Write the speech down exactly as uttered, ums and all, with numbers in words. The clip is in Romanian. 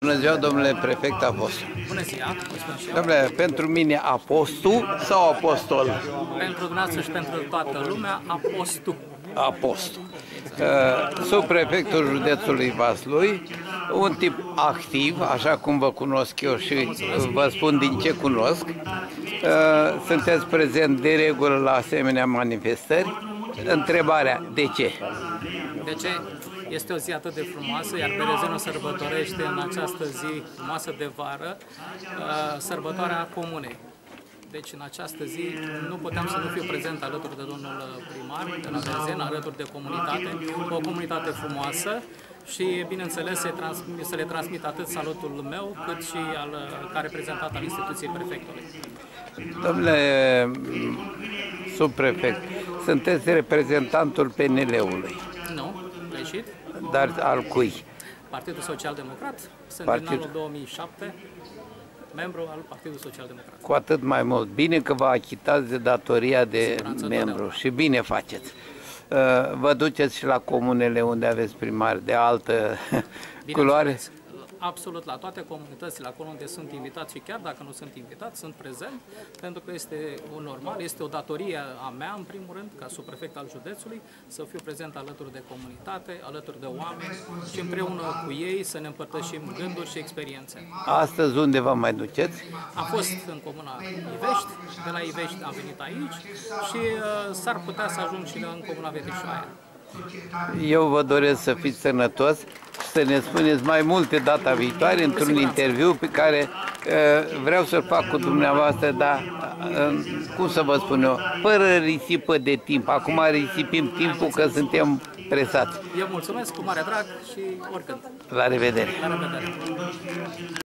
Bună ziua, domnule prefect Apostu. Bună ziua, Domnule, pentru mine Apostu sau Apostol? Pentru dumneavoastră și pentru toată lumea, Apostu. Apostu. Subprefectul județului Vaslui, un tip activ, așa cum vă cunosc eu și vă spun din ce cunosc. Sunteți prezent de regulă la asemenea manifestări. Întrebarea, de ce? De ce? Este o zi atât de frumoasă, iar Berezenu sărbătorește în această zi frumoasă de vară sărbătoarea comunei. Deci în această zi nu puteam să nu fiu prezent alături de domnul primar de la Berezenu, alături de comunitate, o comunitate frumoasă și, bineînțeles, să, să le transmit atât salutul meu, cât și al, ca reprezentant al instituției prefectului. Domnule subprefect, sunteți reprezentantul P N L-ului. Nu, greșit. Dar al cui? Partidul Social Democrat. Sunt Partid... din anul două mii șapte, membru al Partidului Social Democrat. Cu atât mai mult. Bine că vă achitați de datoria de membru și bine faceți. Vă duceți și la comunele unde aveți primari de altă culoare? Absolut, la toate comunitățile, acolo unde sunt invitați și chiar dacă nu sunt invitați, sunt prezent, pentru că este un normal, este o datorie a mea, în primul rând, ca subprefect al județului, să fiu prezent alături de comunitate, alături de oameni și împreună cu ei să ne împărtășim gânduri și experiențe. Astăzi unde vă mai duceți? Am fost în comuna Ivești, de la Ivești am venit aici și uh, s-ar putea să ajung și în comuna Vetrișoaia. Eu vă doresc să fiți sănătos și să ne spuneți mai multe data viitoare într-un interviu pe care uh, vreau să-l fac cu dumneavoastră, dar, uh, cum să vă spun eu, fără risipă de timp. Acum risipim timpul că suntem presați. Eu mulțumesc cu mare drag și oricând. La revedere! La revedere!